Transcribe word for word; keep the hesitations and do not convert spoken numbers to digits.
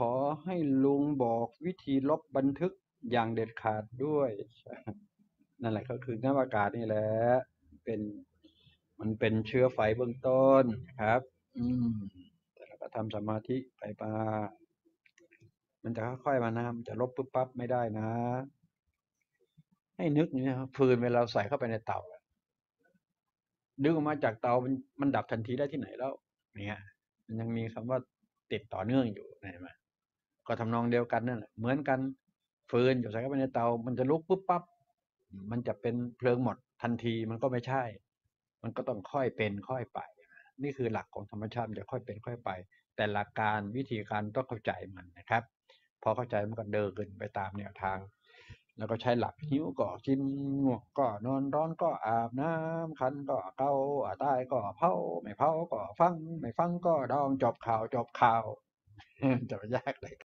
อให้ลุงบอกวิธีลบบันทึกอย่างเด็ดขาดด้วยนั่นแหละก็คือน้ำอากาศนี่แหละเป็นมันเป็นเชื้อไฟเบื้องต้นครับอืมแต่เราก็ทำสมาธิไปมามันจะค่อยๆมานะมันจะลบปุ๊บปั๊บไม่ได้นะให้นึกเนี่ยครับฟืนเวลาเราใส่เข้าไปในเตาดึงออกมาจากเตามันมันดับทันทีได้ที่ไหนแล้วเนี่ยมันยังมีคำว่าติดต่อเนื่องอยู่เห็นไหมก็ทำนองเดียวกันนั่นแหละเหมือนกันฟืนอยู่ใส่เข้าไปในเตามันจะลุกปุ๊บปั๊บมันจะเป็นเพลิงหมดทันทีมันก็ไม่ใช่มันก็ต้องค่อยเป็นค่อยไปนี่คือหลักของธรรมชาติมันจะค่อยเป็นค่อยไปแต่หลักการวิธีการต้องเข้าใจมันนะครับพอเข้าใจมันก็เดินไปตามแนวทางแล้วก็ใช้หลักหิวก็กินง่วงก็นอนร้อนก็อาบน้ำคันก็เกาอาตายก็เผาไม่เผาก็ฟังไม่ฟังก็ดองจบข่าวจบข่าวจะไปยากเลย